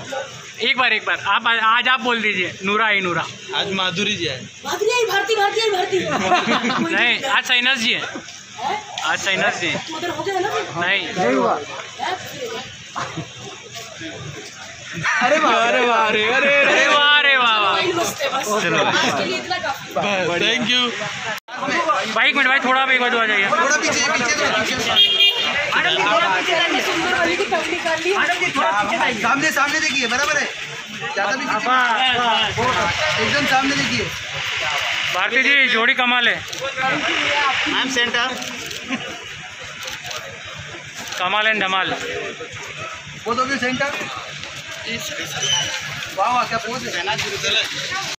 एक बार आप आज आप बोल दीजिए। नूरा आई नूरा। आज माधुरी जी है। भारती आई भारती भारती आई भारती। नहीं, आज साइनस जी है। आज साइनस जी। उधर हो गया ना? नहीं हुआ। अरे वाह अरे वाह अरे अरे अरे वाह अरे वाह वाह। चलो आज के लिए इतना काफी। Thank you. भाई एक मिनट भाई, थोड़ा एक बार आ जाइए। थोड़ा पीछे सुंदर वाली की टंग निकाल ली। सामने सामने देखिए, बराबर है। ज्यादा भी एकदम सामने देखिए। भारती जी जोड़ी कमाल है। I am centre. कमाल एंड धमाल। Both of you centre. वाह वाह क्या पोज है।